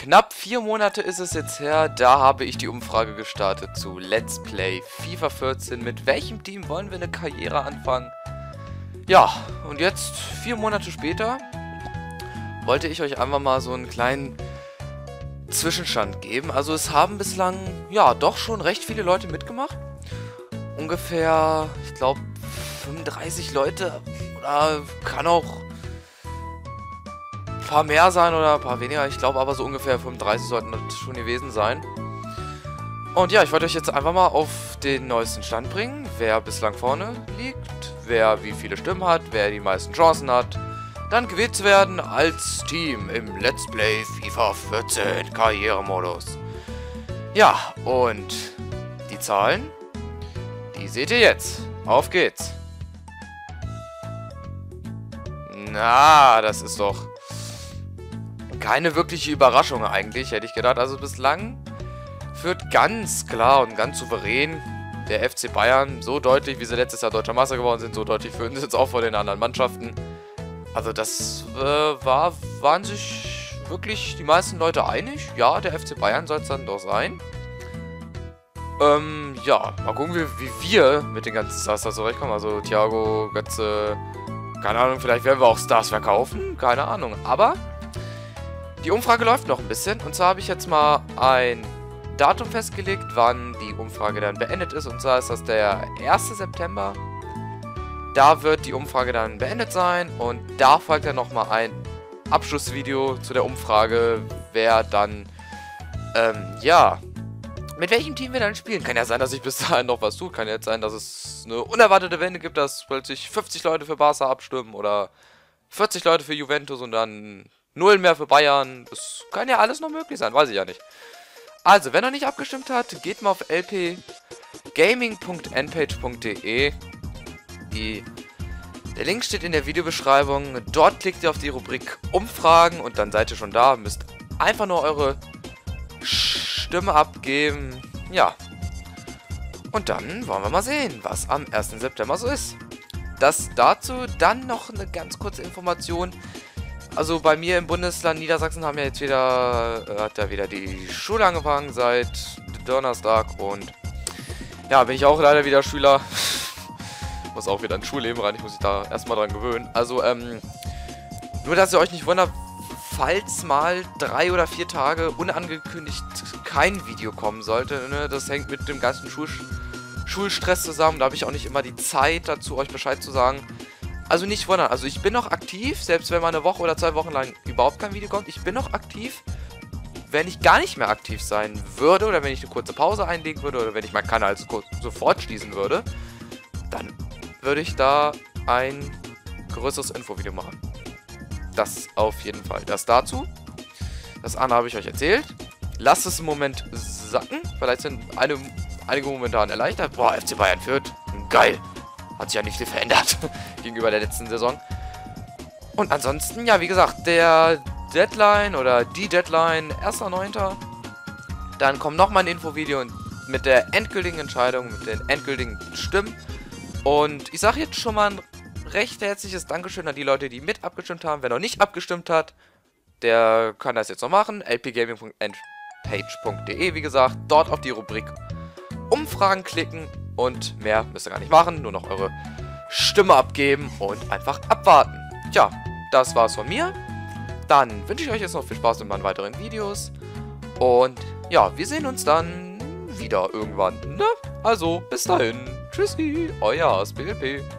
knapp 4 Monate ist es jetzt her, da habe ich die Umfrage gestartet zu Let's Play FIFA 14. Mit welchem Team wollen wir eine Karriere anfangen? Ja, und jetzt, 4 Monate später, wollte ich euch einfach mal so einen kleinen Zwischenstand geben. Also es haben bislang, ja, doch schon recht viele Leute mitgemacht. Ungefähr, ich glaube, 35 Leute, oder kann auch ein paar mehr sein oder ein paar weniger. Ich glaube aber so ungefähr 35 sollten das schon gewesen sein. Und ja, ich wollte euch jetzt einfach mal auf den neuesten Stand bringen, wer bislang vorne liegt, wer wie viele Stimmen hat, wer die meisten Chancen hat, dann gewählt zu werden als Team im Let's Play FIFA 14 Karrieremodus. Ja, und die Zahlen, die seht ihr jetzt. Auf geht's. Na, das ist doch keine wirkliche Überraschung eigentlich, hätte ich gedacht. Also bislang führt ganz klar und ganz souverän der FC Bayern. So deutlich, wie sie letztes Jahr Deutscher Meister geworden sind, so deutlich führen sie jetzt auch vor den anderen Mannschaften. Also das waren sich wirklich die meisten Leute einig. Ja, der FC Bayern soll es dann doch sein. Ja, mal gucken, wie wir mit den ganzen Stars da zurechtkommen. Also Thiago, Götze, keine Ahnung, vielleicht werden wir auch Stars verkaufen. Keine Ahnung, aber die Umfrage läuft noch ein bisschen. Und zwar habe ich jetzt mal ein Datum festgelegt, wann die Umfrage dann beendet ist. Und zwar ist das der 1. September. Da wird die Umfrage dann beendet sein. Und da folgt dann nochmal ein Abschlussvideo zu der Umfrage, wer dann, ja, mit welchem Team wir dann spielen. Kann ja sein, dass sich bis dahin noch was tut. Kann jetzt sein, dass es eine unerwartete Wende gibt, dass plötzlich 50 Leute für Barca abstimmen oder 40 Leute für Juventus und dann 0 mehr für Bayern. Das kann ja alles noch möglich sein, weiß ich ja nicht. Also, wenn er nicht abgestimmt hat, geht mal auf lpgaming.npage.de. Der Link steht in der Videobeschreibung. Dort klickt ihr auf die Rubrik Umfragen und dann seid ihr schon da. Müsst einfach nur eure Stimme abgeben. Ja. Und dann wollen wir mal sehen, was am 1. September so ist. Das dazu. Dann noch eine ganz kurze Information. Also bei mir im Bundesland Niedersachsen haben ja jetzt wieder, hat ja wieder die Schule angefangen seit Donnerstag. Und ja, bin ich auch leider wieder Schüler. Muss auch wieder ins Schulleben rein. Ich muss mich da erstmal dran gewöhnen. Also, nur dass ihr euch nicht wundert, falls mal 3 oder 4 Tage unangekündigt kein Video kommen sollte, ne? Das hängt mit dem ganzen Schulstress zusammen. Da habe ich auch nicht immer die Zeit dazu, euch Bescheid zu sagen. Also nicht wundern. Also ich bin noch aktiv, selbst wenn mal eine Woche oder 2 Wochen lang überhaupt kein Video kommt. Ich bin noch aktiv. Wenn ich gar nicht mehr aktiv sein würde oder wenn ich eine kurze Pause einlegen würde oder wenn ich meinen Kanal sofort schließen würde, dann würde ich da ein größeres Infovideo machen. Das auf jeden Fall. Das dazu. Das andere habe ich euch erzählt. Lasst es im Moment sacken. Vielleicht sind einige momentan erleichtert. Boah, FC Bayern führt. Geil. Hat sich ja nicht viel verändert gegenüber der letzten Saison. Und ansonsten, ja, wie gesagt, der Deadline oder die Deadline 1.9. Dann kommt nochmal ein Infovideo mit der endgültigen Entscheidung, mit den endgültigen Stimmen. Und ich sage jetzt schon mal ein recht herzliches Dankeschön an die Leute, die mit abgestimmt haben. Wer noch nicht abgestimmt hat, der kann das jetzt noch machen. lpgaming.npage.de, wie gesagt, dort auf die Rubrik Umfragen klicken und mehr müsst ihr gar nicht machen. Nur noch eure Stimme abgeben und einfach abwarten. Tja, das war's von mir. Dann wünsche ich euch jetzt noch viel Spaß mit meinen weiteren Videos. Und ja, wir sehen uns dann wieder irgendwann, ne? Also, bis dahin. Tschüssi, euer SPLP.